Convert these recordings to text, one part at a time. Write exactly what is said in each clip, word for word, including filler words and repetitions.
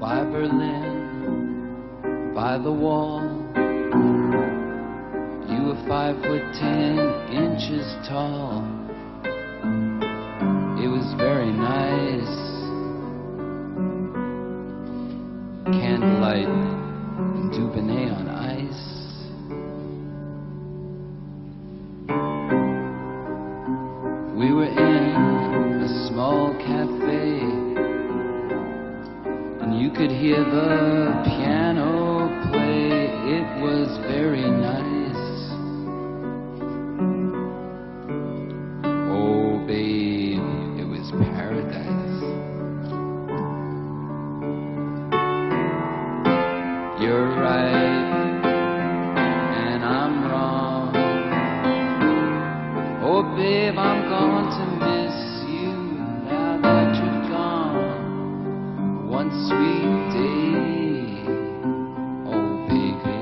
by Berlin, by the wall. You were five foot ten inches tall. It was very nice. Candlelight and Dubonnet on ice. We were in a small cafe, and you could hear the piano play. It was very nice. Oh, babe, it was paradise. You're right, and I'm wrong. Oh, babe, I'm going to miss you now that you're gone. One sweet day, oh, baby.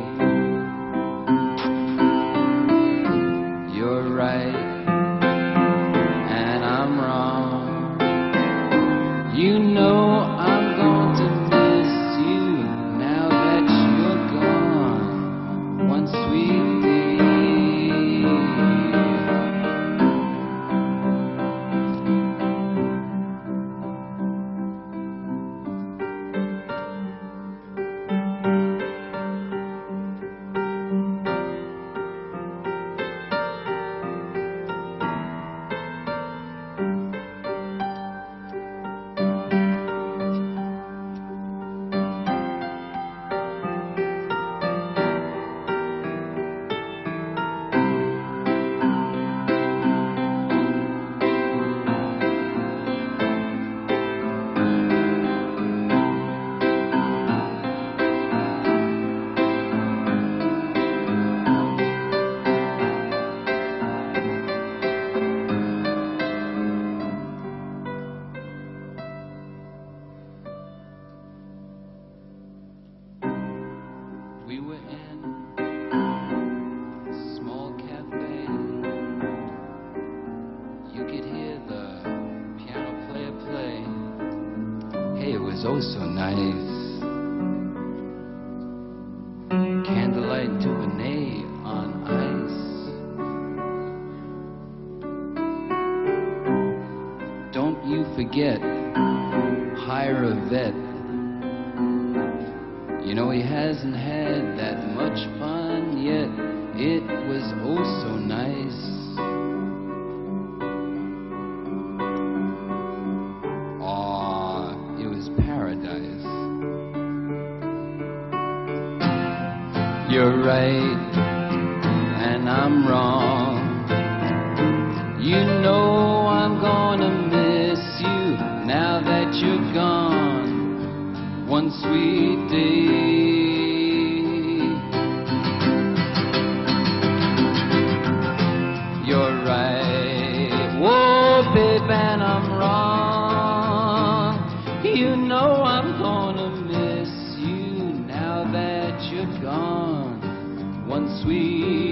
You're right, and I'm wrong. You know I'm going to miss you now that you're gone. One sweet day. We were in a small cafe. You could hear the piano player play. Hey, it was oh so nice. Candlelight Dubonnet on ice. Don't you forget, hire a vet. You know he hasn't had that much fun yet. It was oh so nice. Aw, it was paradise. You're right, and I'm wrong. You know I'm gonna miss you now that you're gone. One sweet day. You're right, whoa, babe, and I'm wrong. You know I'm gonna miss you now that you're gone. One sweet